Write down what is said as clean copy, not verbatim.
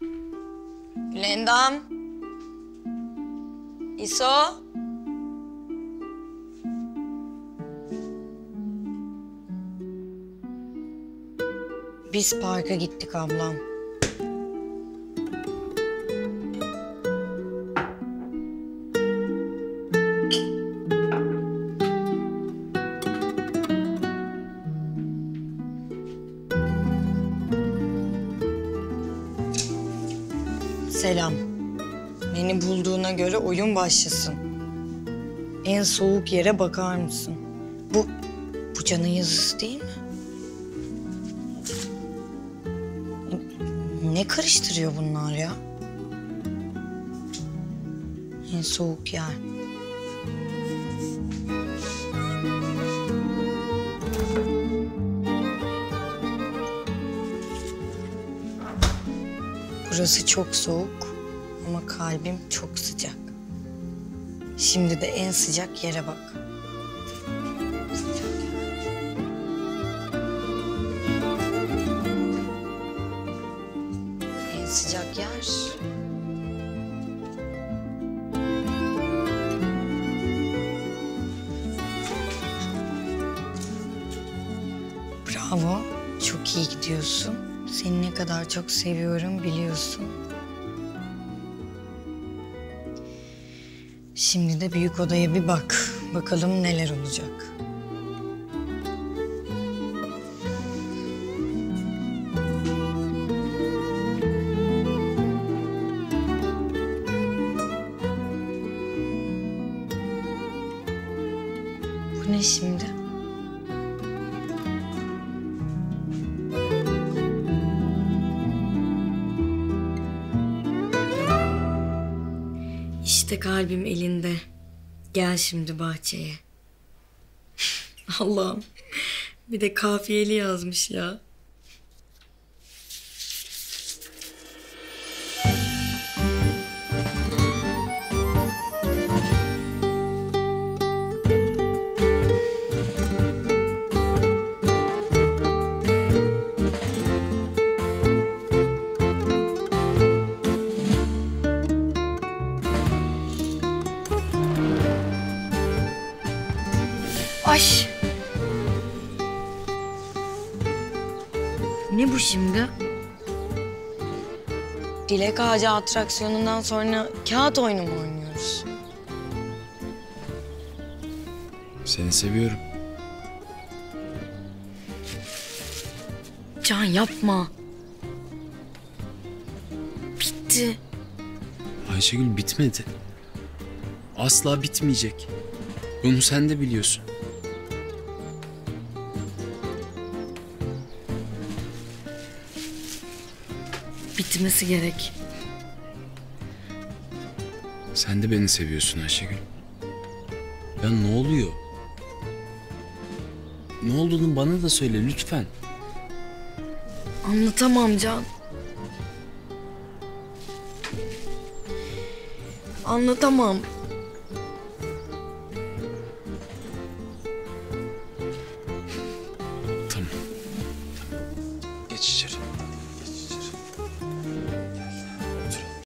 Gülendam. İso. Biz parka gittik ablam. Selam. Beni bulduğuna göre oyun başlasın. En soğuk yere bakar mısın? Bu Can'ın yazısı değil mi? Ne karıştırıyor bunlar ya? En soğuk yer. Burası çok soğuk ama kalbim çok sıcak. Şimdi de en sıcak yere bak. En sıcak yer. Bravo, çok iyi gidiyorsun. Seni ne kadar çok seviyorum biliyorsun. Şimdi de büyük odaya bir bak. Bakalım neler olacak. Bu ne şimdi? İşte kalbim elinde. Gel şimdi bahçeye. Allah'ım. Bir de kafiyeli yazmış ya. Ay. Ne bu şimdi? Dilek Ağacı atraksiyonundan sonra kağıt oyunu mu oynuyoruz? Seni seviyorum. Can yapma. Bitti. Ayşegül bitmedi. Asla bitmeyecek. Bunu sen de biliyorsun. Bitmesi gerek. Sen de beni seviyorsun Ayşegül. Ya ne oluyor? Ne olduğunu bana da söyle lütfen. Anlatamam Can. Anlatamam.